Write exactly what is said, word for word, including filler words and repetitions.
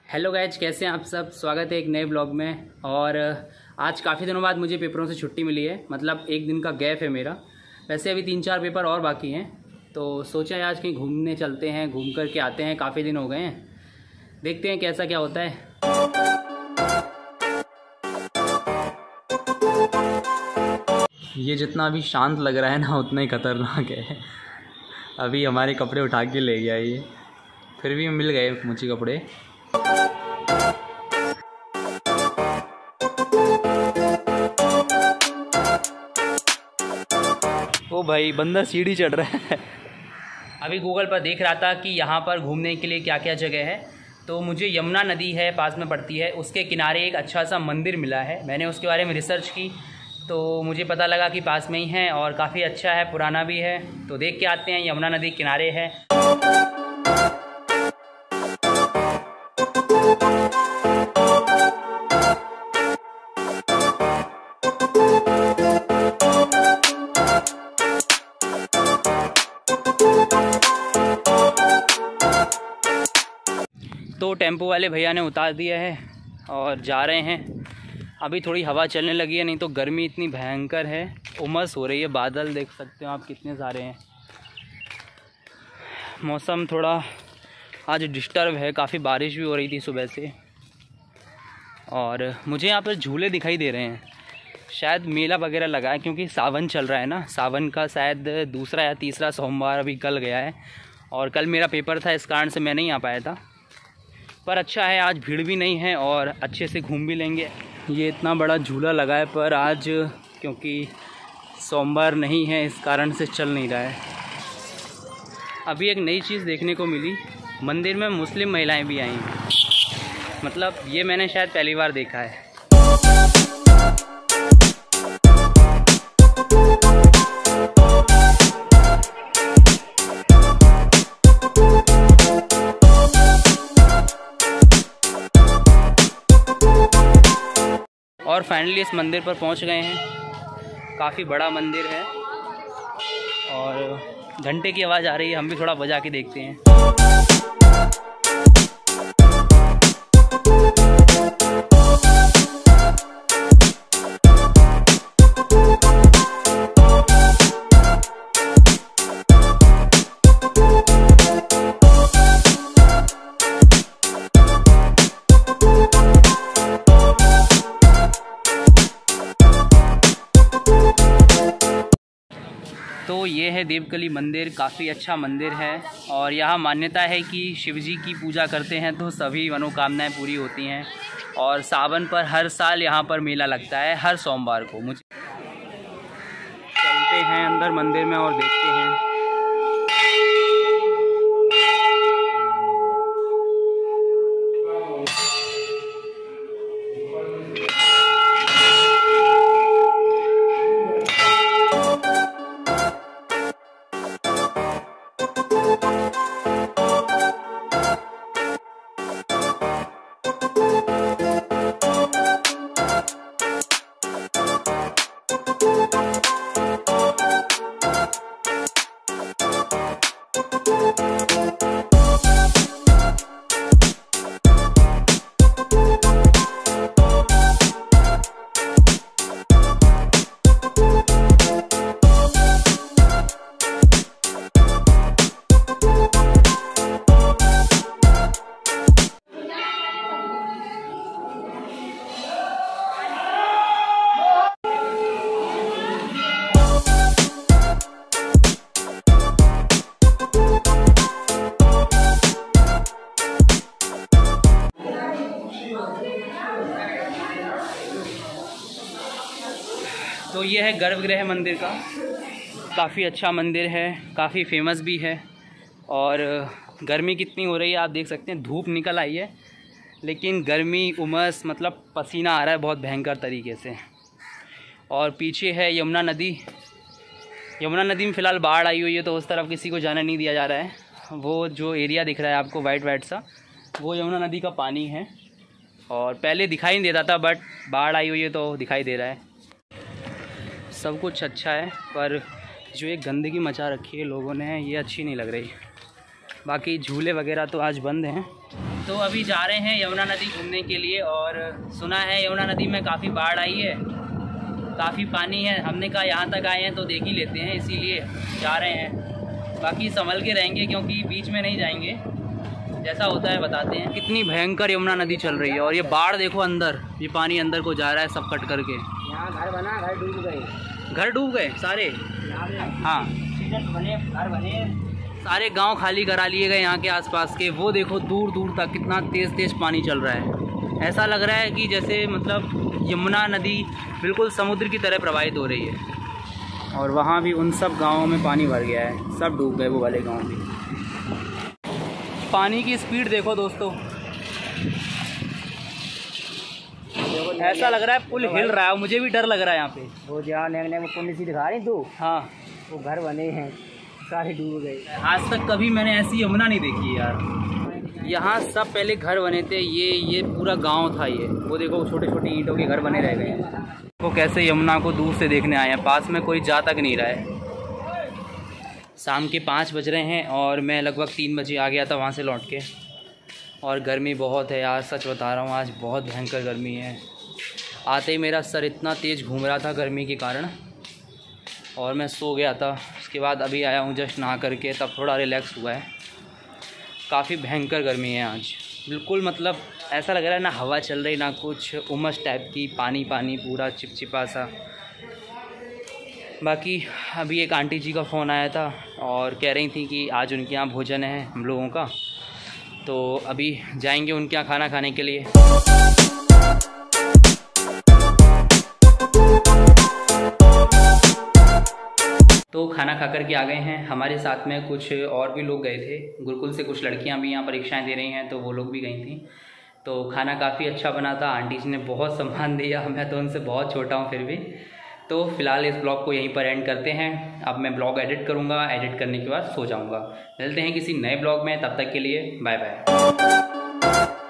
Hello guys, कैसे हैं आप सब। स्वागत है एक नए ब्लॉग में। और आज काफ़ी दिनों बाद मुझे पेपरों से छुट्टी मिली है, मतलब एक दिन का गैप है मेरा। वैसे अभी तीन चार पेपर और बाकी हैं, तो सोचा है आज कहीं घूमने चलते हैं, घूम कर के आते हैं। काफ़ी दिन हो गए हैं, देखते हैं कैसा क्या होता है। ये जितना अभी शांत लग रहा है ना, उतना ही खतरनाक है। अभी हमारे कपड़े उठा के ले गया ये, फिर भी मिल गए मुझे कपड़े। ओ भाई, बंदा सीढ़ी चढ़ रहा है। अभी गूगल पर देख रहा था कि यहाँ पर घूमने के लिए क्या क्या जगह है, तो मुझे यमुना नदी है पास में पड़ती है, उसके किनारे एक अच्छा सा मंदिर मिला है। मैंने उसके बारे में रिसर्च की तो मुझे पता लगा कि पास में ही है और काफ़ी अच्छा है, पुराना भी है। तो देख के आते हैं, यमुना नदी किनारे है। तो टेम्पो वाले भैया ने उतार दिया है और जा रहे हैं। अभी थोड़ी हवा चलने लगी है, नहीं तो गर्मी इतनी भयंकर है, उमस हो रही है। बादल देख सकते हो आप कितने सारे हैं। मौसम थोड़ा आज डिस्टर्ब है, काफ़ी बारिश भी हो रही थी सुबह से। और मुझे यहाँ पर झूले दिखाई दे रहे हैं, शायद मेला वगैरह लगा है, क्योंकि सावन चल रहा है ना। सावन का शायद दूसरा या तीसरा सोमवार अभी कल गया है, और कल मेरा पेपर था, इस कारण से मैं नहीं आ पाया था। पर अच्छा है, आज भीड़ भी नहीं है और अच्छे से घूम भी लेंगे। ये इतना बड़ा झूला लगा है, पर आज क्योंकि सोमवार नहीं है, इस कारण से चल नहीं रहा है। अभी एक नई चीज़ देखने को मिली, मंदिर में मुस्लिम महिलाएं भी आई हैं। मतलब ये मैंने शायद पहली बार देखा है। और फाइनली इस मंदिर पर पहुंच गए हैं। काफ़ी बड़ा मंदिर है और घंटे की आवाज़ आ रही है, हम भी थोड़ा बजा के देखते हैं। तो ये है देवकली मंदिर, काफ़ी अच्छा मंदिर है। और यहाँ मान्यता है कि शिवजी की पूजा करते हैं तो सभी मनोकामनाएं पूरी होती हैं। और सावन पर हर साल यहाँ पर मेला लगता है, हर सोमवार को। मुझे चलते हैं अंदर मंदिर में और देखते हैं। तो ये है गर्भगृह मंदिर का, काफ़ी अच्छा मंदिर है, काफ़ी फेमस भी है। और गर्मी कितनी हो रही है आप देख सकते हैं, धूप निकल आई है लेकिन गर्मी, उमस, मतलब पसीना आ रहा है बहुत भयंकर तरीके से। और पीछे है यमुना नदी। यमुना नदी में फ़िलहाल बाढ़ आई हुई है, तो उस तरफ किसी को जाने नहीं दिया जा रहा है। वो जो एरिया दिख रहा है आपको वाइट वाइट सा, वो यमुना नदी का पानी है। और पहले दिखाई नहीं देता था, बट बाढ़ आई हुई है तो दिखाई दे रहा है। सब कुछ अच्छा है, पर जो ये गंदगी मचा रखी है लोगों ने, ये अच्छी नहीं लग रही। बाकी झूले वगैरह तो आज बंद हैं। तो अभी जा रहे हैं यमुना नदी घूमने के लिए, और सुना है यमुना नदी में काफ़ी बाढ़ आई है, काफ़ी पानी है। हमने कहा यहाँ तक आए हैं तो देख ही लेते हैं, इसीलिए जा रहे हैं। बाकी संभल के रहेंगे क्योंकि बीच में नहीं जाएंगे, जैसा होता है बताते हैं। कितनी भयंकर यमुना नदी चल रही है, और ये बाढ़ देखो अंदर, ये पानी अंदर को जा रहा है सब कट करके। यहाँ घर बना, घर डूब गए, घर डूब गए सारे। हाँ, बने घर बने, सारे गांव खाली करा लिए गए यहाँ के आसपास के। वो देखो दूर दूर तक कितना तेज़ तेज़ पानी चल रहा है। ऐसा लग रहा है कि जैसे मतलब यमुना नदी बिल्कुल समुद्र की तरह प्रवाहित हो रही है। और वहाँ भी उन सब गांवों में पानी भर गया है, सब डूब गए वो वाले गांव भी। पानी की स्पीड देखो दोस्तों, ऐसा लग रहा है पुल हिल रहा है। मुझे भी डर लग रहा है यहाँ पे। वो जहाँ नेंगने में पुण्य सी दिखा रही तू, हाँ, वो घर बने हैं, सारे डूब गए। आज तक कभी मैंने ऐसी यमुना नहीं देखी यार। यहाँ सब पहले घर बने थे, ये ये पूरा गांव था ये। वो देखो छोटे छोटे ईंटों के घर बने रह गए हैं। वो कैसे यमुना को दूर से देखने आए हैं, पास में कोई जा तक नहीं रहा है। शाम के पाँच बज रहे हैं और मैं लगभग तीन बजे आ गया था वहाँ से लौट के। और गर्मी बहुत है यार, सच बता रहा हूँ, आज बहुत भयंकर गर्मी है। आते ही मेरा सर इतना तेज़ घूम रहा था गर्मी के कारण, और मैं सो गया था। उसके बाद अभी आया हूँ जस्ट नहा करके, तब थोड़ा रिलैक्स हुआ है। काफ़ी भयंकर गर्मी है आज, बिल्कुल मतलब ऐसा लग रहा है ना हवा चल रही ना कुछ, उमस टाइप की, पानी पानी पूरा चिपचिपा सा। बाकी अभी एक आंटी जी का फ़ोन आया था और कह रही थी कि आज उनके यहाँ भोजन है हम लोगों का, तो अभी जाएंगे उनके यहाँ खाना खाने के लिए। तो खाना खा कर के आ गए हैं। हमारे साथ में कुछ और भी लोग गए थे, गुरुकुल से कुछ लड़कियां भी यहाँ परीक्षाएं दे रही हैं, तो वो लोग भी गई थी। तो खाना काफ़ी अच्छा बना था, आंटी जी ने बहुत सम्मान दिया। मैं तो उनसे बहुत छोटा हूँ फिर भी। तो फिलहाल इस ब्लॉग को यहीं पर एंड करते हैं। अब मैं ब्लॉग एडिट करूँगा, एडिट करने के बाद सो जाऊँगा। मिलते हैं किसी नए ब्लॉग में, तब तक के लिए बाय बाय।